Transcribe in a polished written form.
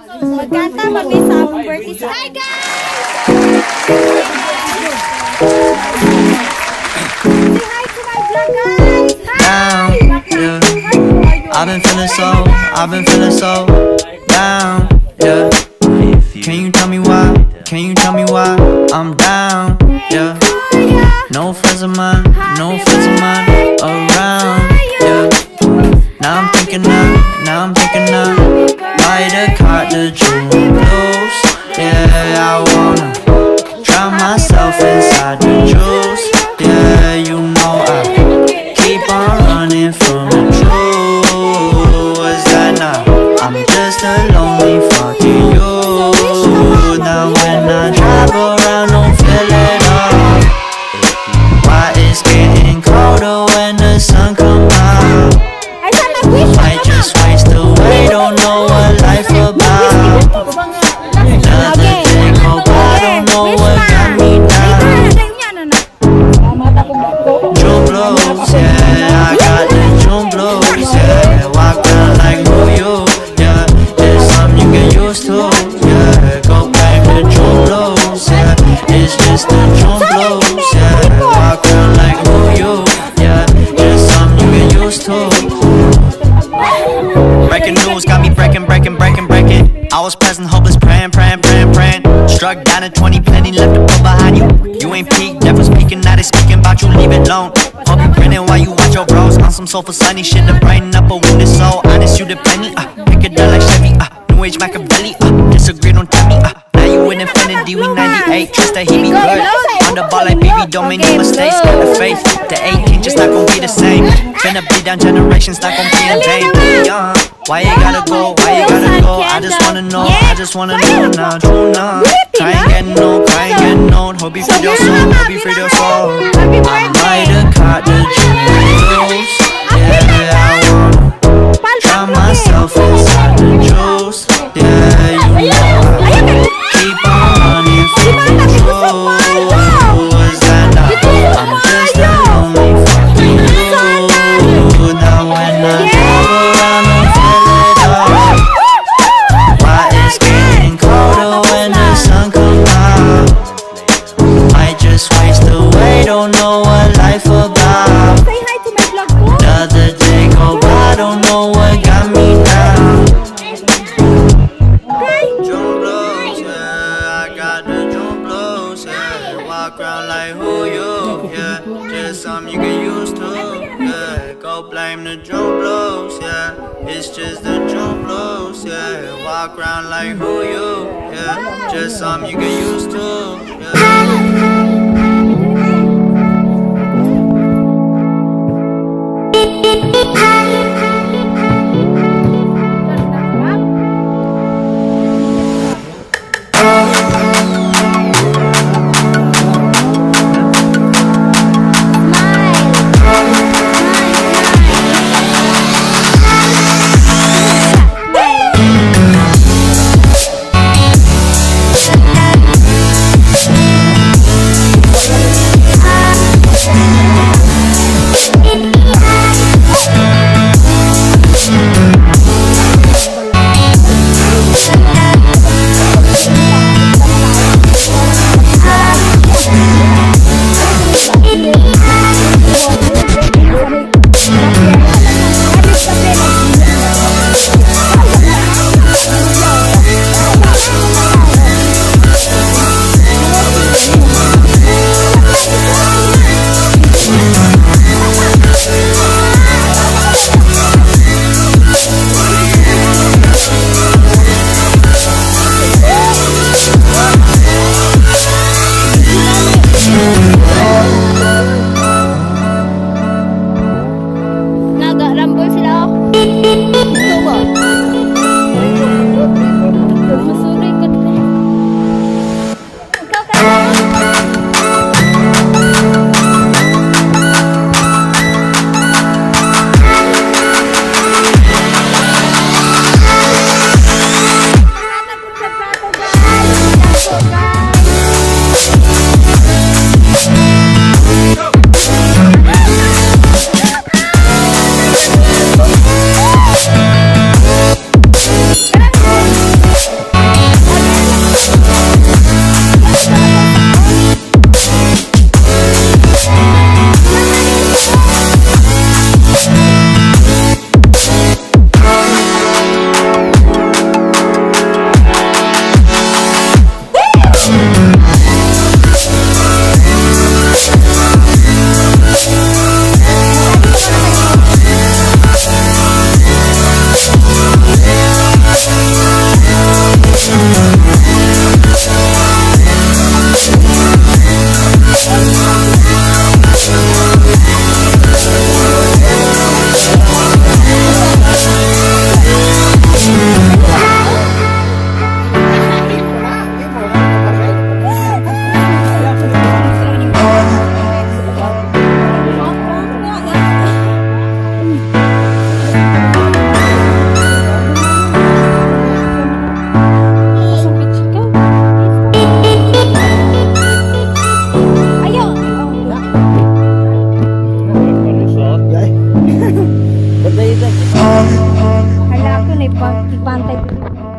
Magkanta, mag-isa akong birthday sa... Hi guys! Say hi to my vlog guys! Hi! Yeah. I've been feeling so down, yeah. Can you tell me why? Can you tell me why I'm down, yeah. No friends of mine around, yeah. Now I'm thinking light a card to June blues. Yeah, I wanna drown myself inside the juice. Yeah, you know I keep on running from the truth. Is that not? I'm just a lonely fucking you. Now when I drive around, don't feel it all. Why it's getting colder when the sun comes out? I just waste away, don't know what life about. Another day go by, don't know what got me down. June blues, yeah, I got the June blues, yeah. Walk around like who you, yeah. It's something you get used to, yeah. Go back to June blues, yeah. It's just the June blues, yeah. Walk around like who you, yeah. It's something you get used to. Breaking news got me breaking. I was present, hopeless, praying. Struck down at 20, plenty left to put behind you. You ain't peaked, never speaking, now they speaking about you, leave it alone. Hope you grinning while you watch your bros on some soulful sunny shit to brighten up a wounded soul. Honest, you the penny, pick it up like Chevy, New Age Machiavelli, disagree, don't tell me, now you in infinity, we 98, trust that he be good. On the ball like baby, don't make no mistakes, got the faith, the 18 just not gon' be the same. Finna be down generations, not gon' be in vain. Why you gotta go, I just wanna know now, true now. Try and getting old, hope you free your soul, I might have caught the juice, yeah, I wanna drown myself inside the juice, yeah, you know I keep on running from the truth. Is that not? I'm just a lonely fucking you. Now when I drive around, don't feel it all. Why it's getting colder when the sun comes out? I just waste away, don't know what life about. Another day go by, don't know what got me down. June blues, yeah, I got the June blues, yeah. Walk around like who you, yeah. Just something you get used to, yeah. Go blame the June blues, yeah. It's just the June blues, yeah. Walk around like who you, yeah. Just something you get used to, yeah. Ibantay